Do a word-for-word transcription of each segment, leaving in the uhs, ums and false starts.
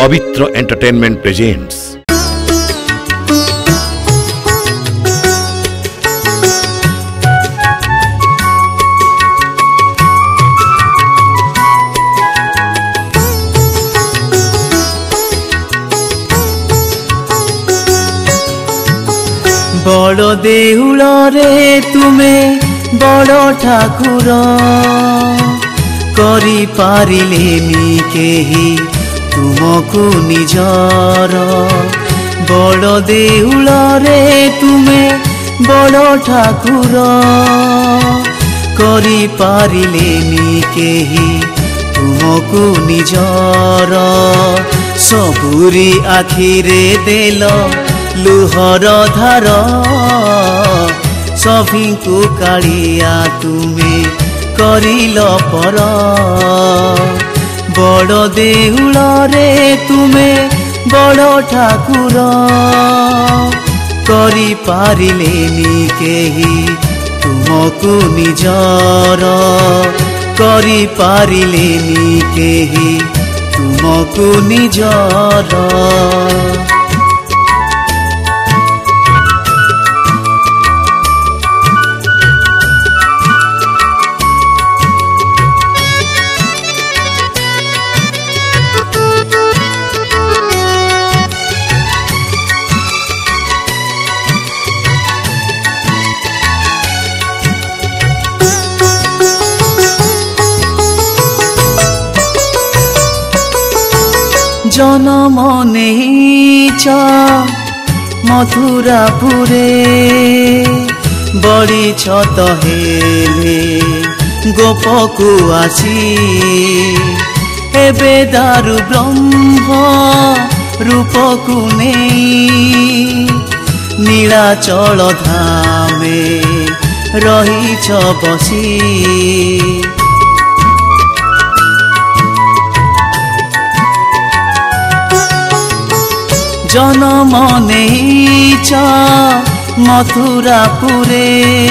पवित्र entertainment presents. बड़ देउल रे तुमे बड़ ठाकुर करी पारिलेनी केही तुमको निजर। बड़ देउल रे तुमे बड़ ठाकुर करी पारिलेनी केही तुमको निजर। सबुरी आखिरे देल लुहर धार सभिंकु कालिया तुमे करिल पर। बड़ देउल रे तुमे बड़ ठाकुर करी पारिलेनी केही तुमको निजर। करी पारिलेनी केही तुमको निजर। जनम नेइछ मथुरापुरे बढिछ त हेले गोपकु आसी। एबे दारु ब्रह्म रूपकु नेई नीलाचल धामे रहिछ बसी। जनम नेइछ मथुरापुरे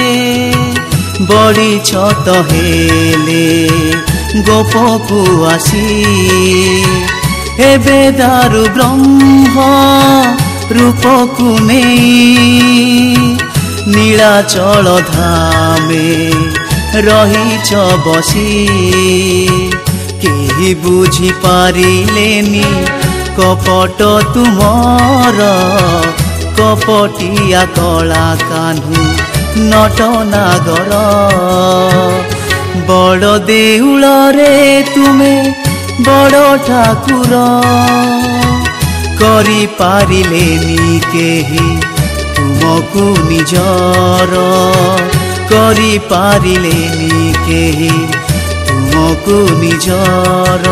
बढिछ त हेले गोपकु आसी। एबे दारु ब्रह्म रूपकु नेई नीलाचल धामे रहिछ बसी। केही बुझी पारिलेनी कपट तुमर कपटिया कला कान्हू नट नागर। बड़ देउल रे तुमे बड़ ठाकुर करी पारिलेनी केही तुमको निजर। करी पारिलेनी केही तुमको निजर।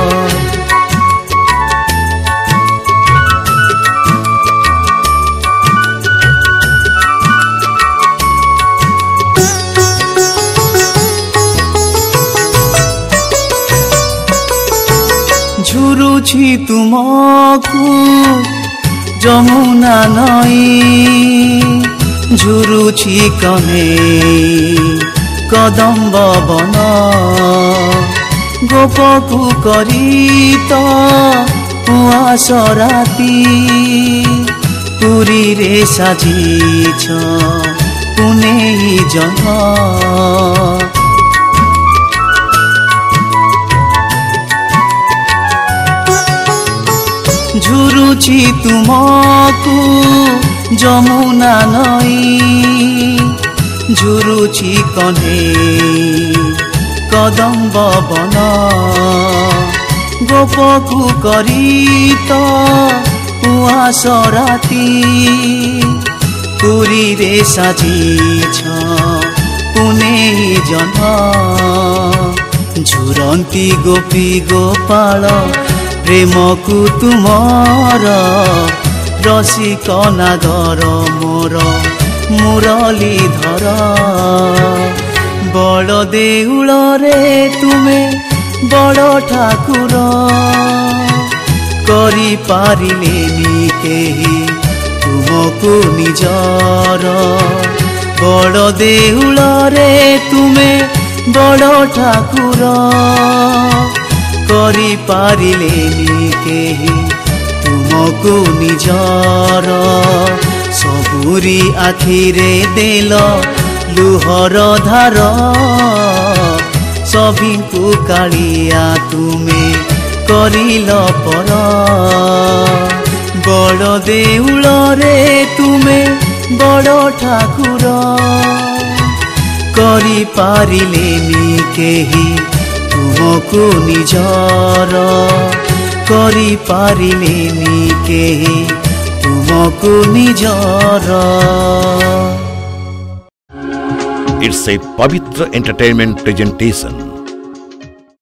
झुरुछि तुमको जमुना नई झुरुछि कन्हेई कदम्ब बन। गोपकु करी तो उआस राती पुरी रे साजिछ पुनेई जन। झुरुछि तुमको जमुना नई झुरुछि कन्हेई कदम्ब बन। गोपकु करी तो उआस राती पुरी रे साजिछ पुनेई जन। झुरंती गोपी गोपाल प्रेमकु तुमर रसिक नागर मोर मुरली धर। बड़ देउल रे तुमे बड़ ठाकुर करी पारिलेनी केही तुमको निजर। बड़ देउल रे तुमे बड़ ठाकुर करि पारिलेनि केहि तुमको निजर सबुरी आखिरे देल लुहर धार सभिଙ୍କୁ कालिया तुमे करिल पर बड़ देउल रे तुमे बड़ ठाकुर करि पारिलेनि केहि तुमको निजर करि पारिलेनि केहि तुमको निजर। It's a Pavitra Entertainment presentation.